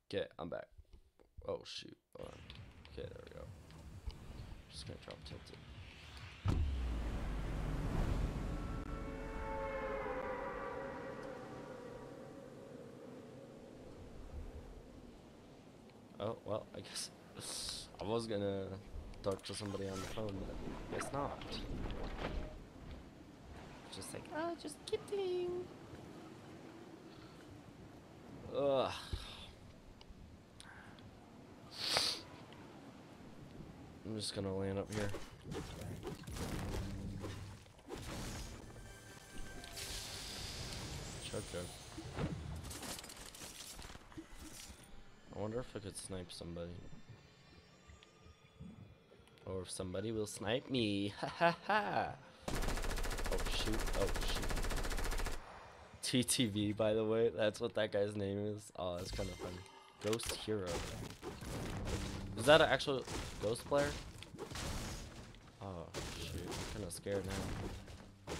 Okay, I'm back. Oh shoot. Hold on. Okay, there we go. Just gonna drop tilted. Oh well, I guess I was gonna talk to somebody on the phone, but guess not. Just like, oh, just kidding. Ugh. I'm just gonna land up here. Chug chug. I wonder if I could snipe somebody. Or if somebody will snipe me. Ha ha ha. Oh shoot. Oh shoot. TTV, by the way. That's what that guy's name is. Oh, that's kind of funny. Ghost Hero. Is that an actual ghost player? Oh shoot. I'm kind of scared now.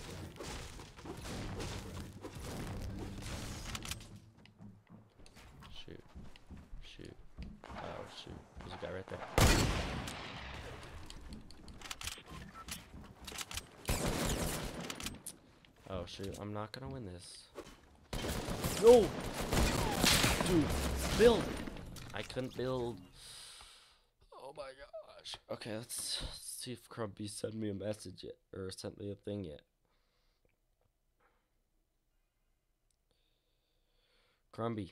Shoot. Shoot. Oh shoot. There's a guy right there. Oh shoot, I'm not gonna win this. No! Dude, build! I couldn't build. Oh my gosh. Okay, let's see if Crumpy sent me a message yet, or sent me a thing yet. Crumbie.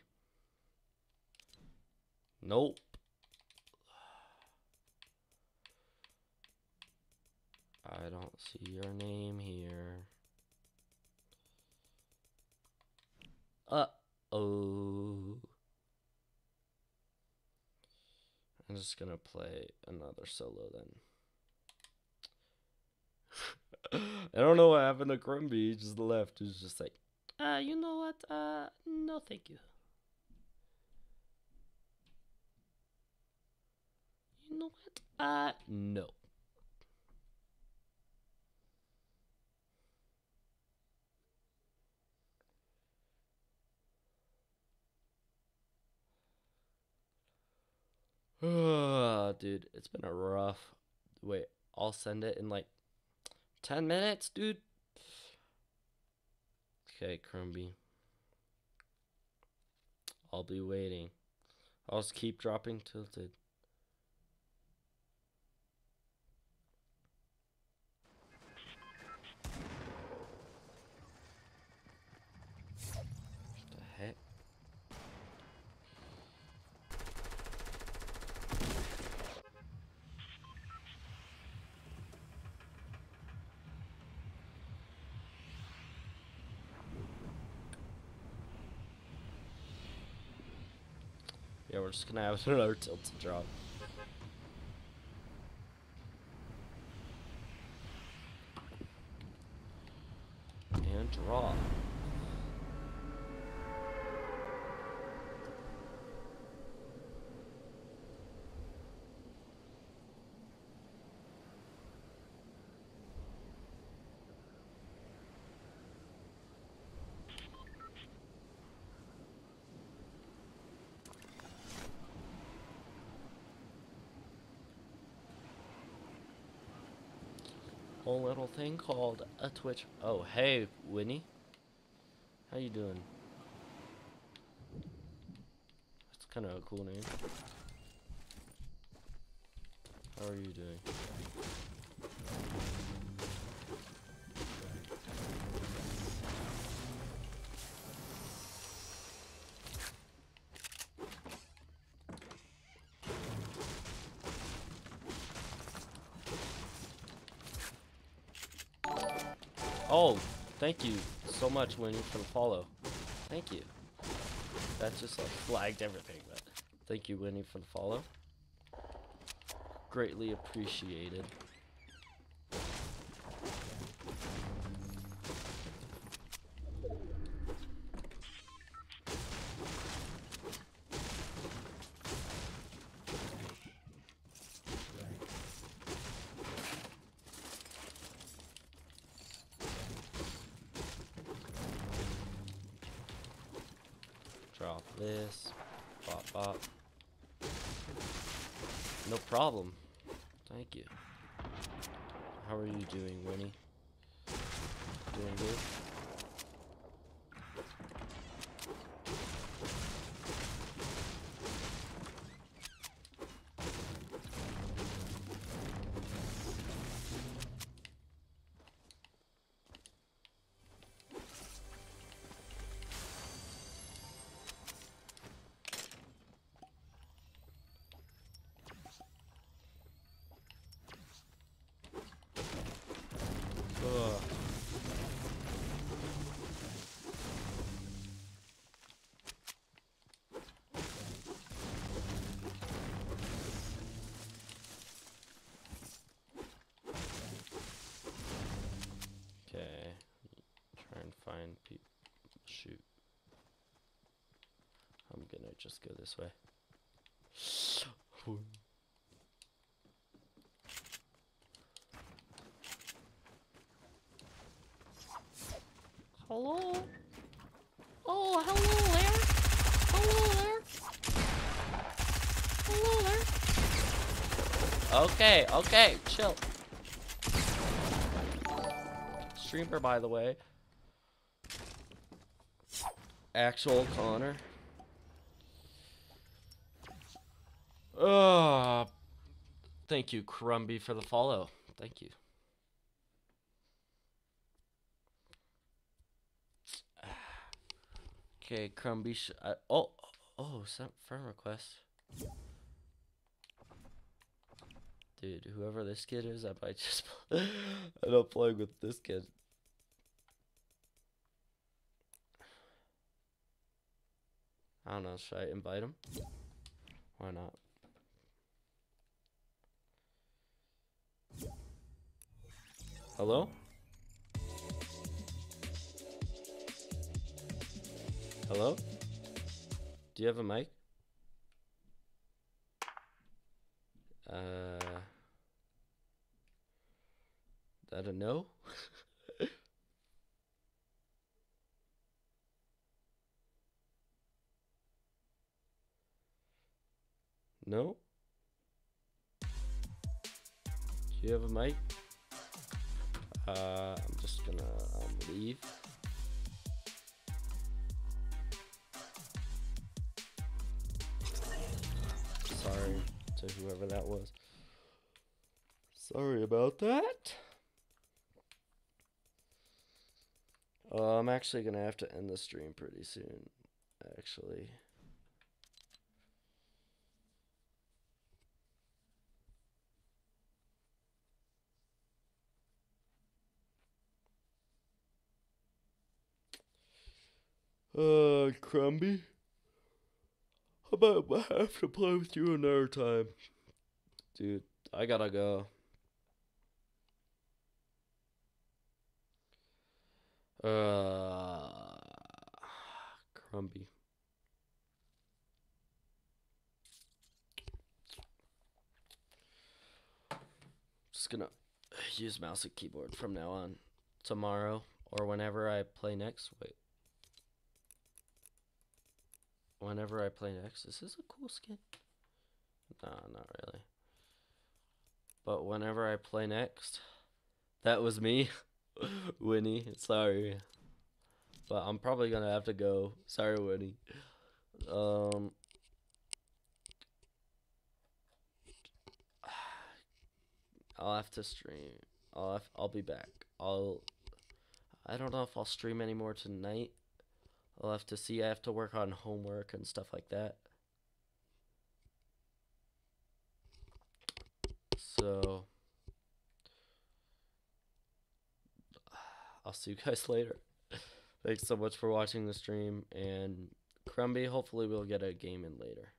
Nope. I don't see your name here. Uh-oh. I'm just gonna play another solo then. I don't know what happened to Crumbie. He just left. He was just like, you know what? No thank you. You know what? No. Dude, it's been a rough. Wait, I'll send it in like 10 minutes, dude. Okay, Crumbie. I'll be waiting. I'll just keep dropping tilted. What the heck? Yeah, we're just gonna have another tilted drop. And draw. Whole little thing called a Twitch. Oh, hey, Winnie. How you doing? That's kind of a cool name. How are you doing? Oh, thank you so much, Winnie, for the follow. Thank you. That just like flagged everything, but thank you, Winnie, for the follow. Greatly appreciated. Drop this. Bop, bop. No problem. Thank you. How are you doing, Winnie? Doing good? Ugh. Okay. Try and find people. Shoot. I'm gonna just go this way. Hello? Oh, hello there. Hello there. Hello there. Okay, okay, chill. Streamer, by the way. Actual Connor. Thank you, Crumby, for the follow. Thank you. Okay, Crumby. Oh, some friend request. Dude, whoever this kid is, I might just. I don't play with this kid. I don't know. Should I invite him? Why not? Hello? Hello? Do you have a mic? I don't know. No? Do you have a mic? I'm just gonna leave. Sorry to whoever that was. Sorry about that. I'm actually gonna have to end the stream pretty soon, actually. Crumby? How about I have to play with you another time? Dude, I gotta go. Crumby. Just gonna use mouse and keyboard from now on. Tomorrow, or whenever I play next. Wait. Whenever I play next. Is this a cool skin? Nah, not really. But whenever I play next. That was me. Winnie, sorry. But I'm probably gonna have to go. Sorry, Winnie. I'll have to stream. I'll be back. I don't know if I'll stream anymore tonight. I'll have to see. I have to work on homework and stuff like that. So I'll see you guys later. Thanks so much for watching the stream, and Crumby, hopefully we'll get a game in later.